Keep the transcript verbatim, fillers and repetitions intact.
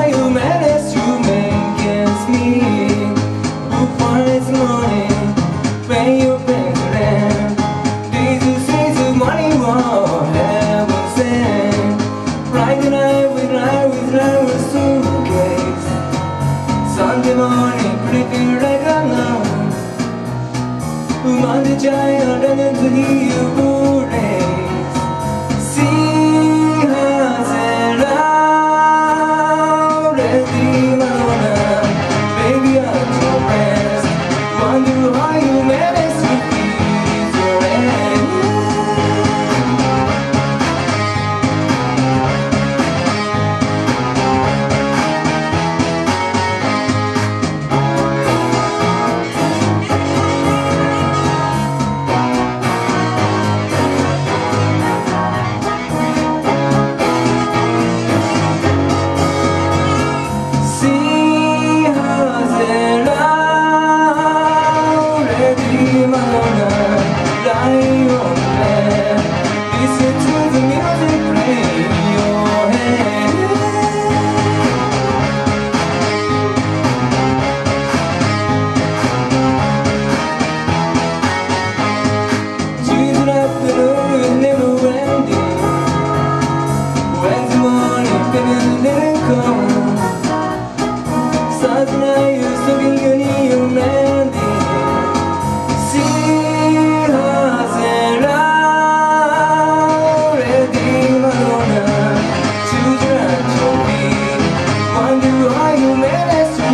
why you managed to make ends meet. Who finds money when you pay the rent? These who say the money won't heaven sent. Friday night we drive with driver's suitcase. Sunday morning pretty like a nun. Monday giant and into you booties. See us around, ready, Madonna. Baby, I'm your friends. Wonder how you managed to keep your head. Wonder how you managed to